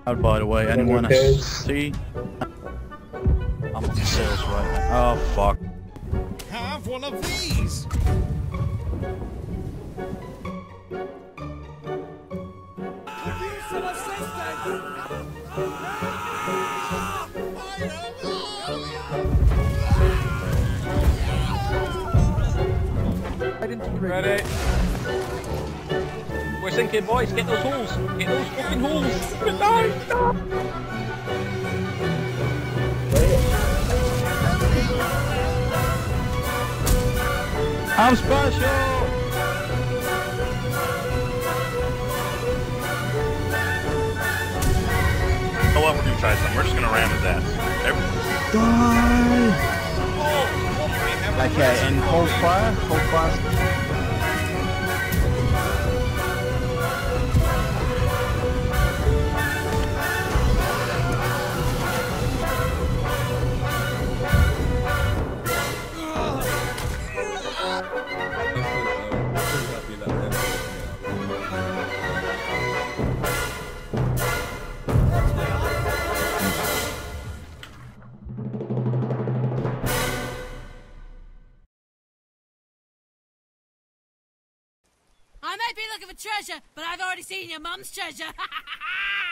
By the way, anyone see? I'm on the sales right now. Oh fuck. Have one of these. Ready? We're sinking, boys. Get those holes. Get those fucking holes. No, stop. I'm special. Oh, well, we're gonna try something. We're just gonna ram his ass. Die. Okay, and hold fire. Hold fire. I might be looking for treasure, but I've already seen your mum's treasure.